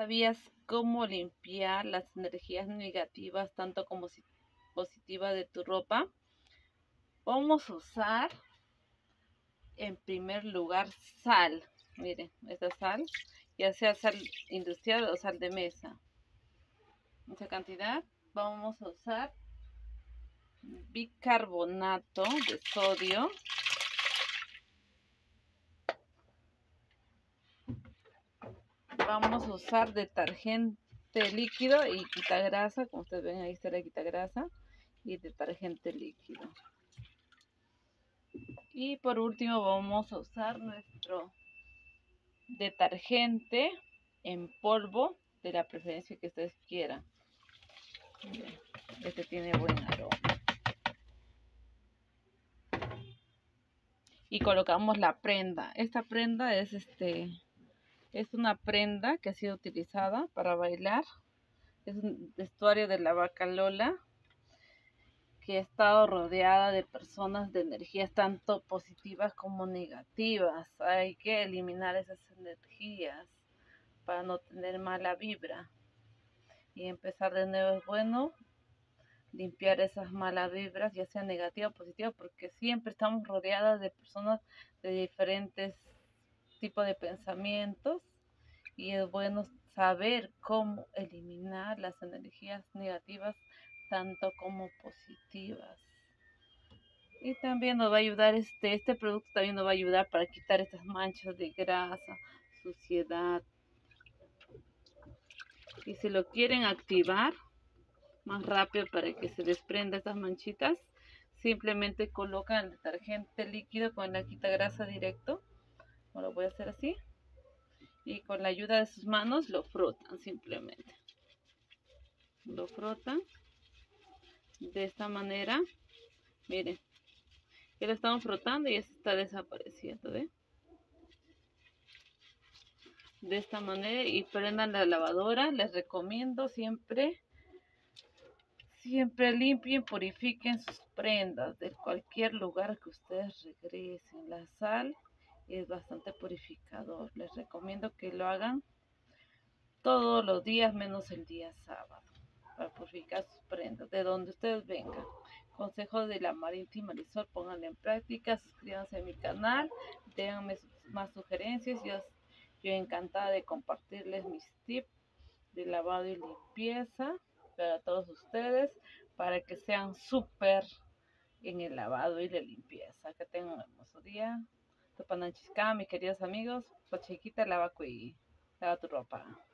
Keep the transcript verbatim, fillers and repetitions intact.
¿Sabías cómo limpiar las energías negativas tanto como si- positivas de tu ropa? Vamos a usar en primer lugar sal. Miren, esta sal, ya sea sal industrial o sal de mesa. Mucha cantidad. Vamos a usar bicarbonato de sodio. Vamos a usar detergente líquido y quitagrasa, como ustedes ven ahí está la quitagrasa y detergente líquido. Y por último vamos a usar nuestro detergente en polvo de la preferencia que ustedes quieran. Este tiene buen aroma. Y colocamos la prenda. Esta prenda es este es una prenda que ha sido utilizada para bailar. Es un vestuario de la vaca Lola, que ha estado rodeada de personas de energías tanto positivas como negativas. Hay que eliminar esas energías para no tener mala vibra. Y empezar de nuevo es bueno, limpiar esas malas vibras, ya sea negativa o positiva, porque siempre estamos rodeadas de personas de diferentes tipos de pensamientos y es bueno saber cómo eliminar las energías negativas tanto como positivas. Y también nos va a ayudar este, este producto también nos va a ayudar para quitar estas manchas de grasa, suciedad. Y si lo quieren activar más rápido para que se desprenda estas manchitas, simplemente colocan el detergente líquido con la quitagrasa directo. Ahora lo voy a hacer así. Y con la ayuda de sus manos lo frotan simplemente. Lo frotan de esta manera. Miren, ya lo estamos frotando y ya se está desapareciendo, ¿ve? De esta manera y prendan la lavadora. Les recomiendo siempre Siempre limpien, purifiquen sus prendas de cualquier lugar que ustedes regresen. La sal es bastante purificador. Les recomiendo que lo hagan todos los días menos el día sábado para purificar sus prendas de donde ustedes vengan. Consejos de la Marítima Marisol, pónganlo en práctica, suscríbanse a mi canal, déjenme más sugerencias. Yo, yo encantada de compartirles mis tips de lavado y limpieza para todos ustedes, para que sean súper en el lavado y la limpieza. Que tengan un hermoso día. Tupananchis, mis queridos amigos, Pachiquita, lava y lava tu ropa.